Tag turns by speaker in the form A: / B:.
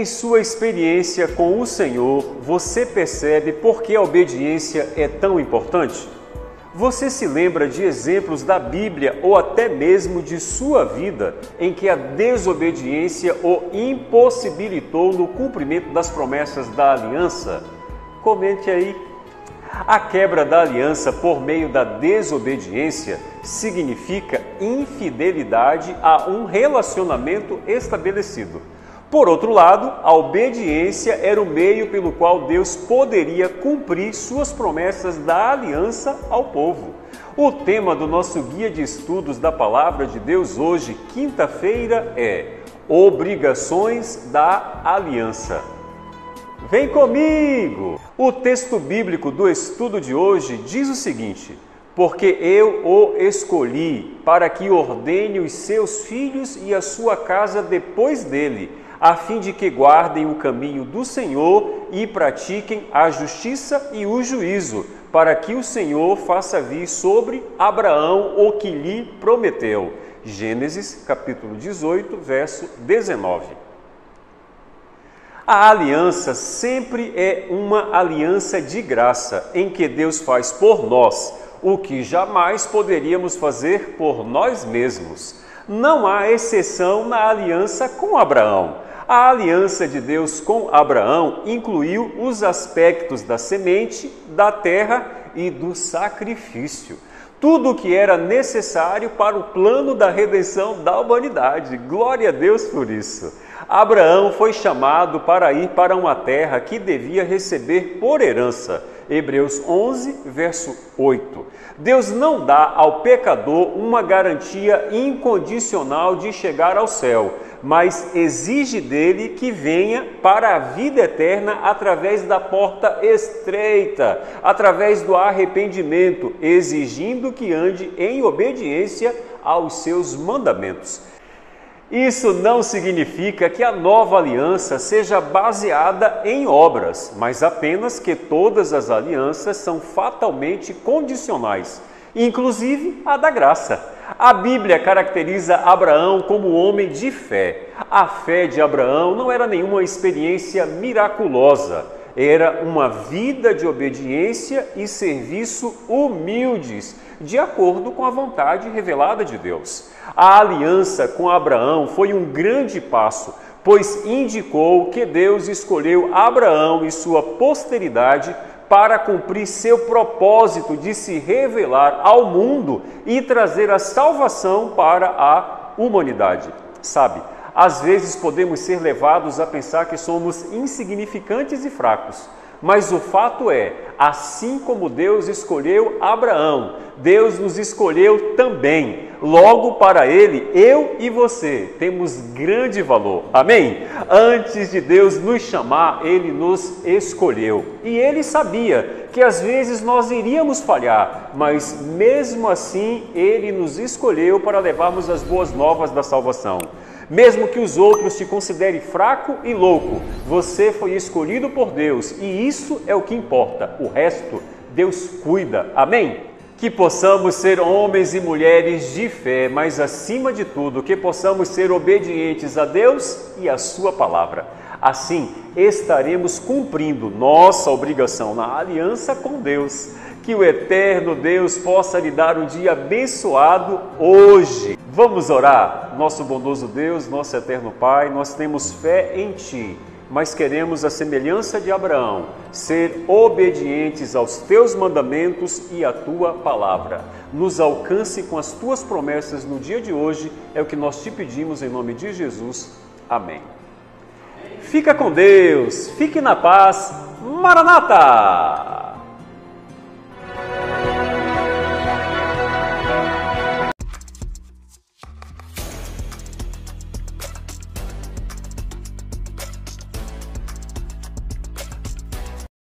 A: Em sua experiência com o Senhor, você percebe por que a obediência é tão importante? Você se lembra de exemplos da Bíblia ou até mesmo de sua vida em que a desobediência o impossibilitou no cumprimento das promessas da aliança? Comente aí. A quebra da aliança por meio da desobediência significa infidelidade a um relacionamento estabelecido. Por outro lado, a obediência era o meio pelo qual Deus poderia cumprir suas promessas da aliança ao povo. O tema do nosso guia de estudos da Palavra de Deus hoje, quinta-feira, é Obrigações da Aliança. Vem comigo! O texto bíblico do estudo de hoje diz o seguinte: porque eu o escolhi para que ordene os seus filhos e a sua casa depois dele, a fim de que guardem o caminho do Senhor e pratiquem a justiça e o juízo, para que o Senhor faça vir sobre Abraão o que lhe prometeu. Gênesis capítulo 18, verso 19. A aliança sempre é uma aliança de graça, em que Deus faz por nós o que jamais poderíamos fazer por nós mesmos. Não há exceção na aliança com Abraão. A aliança de Deus com Abraão incluiu os aspectos da semente, da terra e do sacrifício. Tudo o que era necessário para o plano da redenção da humanidade. Glória a Deus por isso. Abraão foi chamado para ir para uma terra que devia receber por herança. Hebreus 11, verso 8. Deus não dá ao pecador uma garantia incondicional de chegar ao céu, mas exige dele que venha para a vida eterna através da porta estreita, através do arrependimento, exigindo que ande em obediência aos seus mandamentos. Isso não significa que a nova aliança seja baseada em obras, mas apenas que todas as alianças são fatalmente condicionais, inclusive a da graça. A Bíblia caracteriza Abraão como homem de fé. A fé de Abraão não era nenhuma experiência miraculosa, era uma vida de obediência e serviço humildes, de acordo com a vontade revelada de Deus. A aliança com Abraão foi um grande passo, pois indicou que Deus escolheu Abraão e sua posteridade para cumprir seu propósito de se revelar ao mundo e trazer a salvação para a humanidade. Sabe, às vezes podemos ser levados a pensar que somos insignificantes e fracos, mas o fato é, assim como Deus escolheu Abraão, Deus nos escolheu também. Logo, para Ele, eu e você temos grande valor. Amém? Antes de Deus nos chamar, Ele nos escolheu. E Ele sabia que às vezes nós iríamos falhar, mas mesmo assim Ele nos escolheu para levarmos as boas novas da salvação. Mesmo que os outros te considerem fraco e louco, você foi escolhido por Deus e isso é o que importa. O resto, Deus cuida. Amém? Que possamos ser homens e mulheres de fé, mas acima de tudo, que possamos ser obedientes a Deus e à sua palavra. Assim, estaremos cumprindo nossa obrigação na aliança com Deus. Que o eterno Deus possa lhe dar um dia abençoado hoje. Vamos orar? Nosso bondoso Deus, nosso eterno Pai, nós temos fé em Ti, mas queremos a semelhança de Abraão, ser obedientes aos Teus mandamentos e à Tua palavra. Nos alcance com as Tuas promessas no dia de hoje, é o que nós te pedimos em nome de Jesus. Amém. Fica com Deus, fique na paz. Maranata!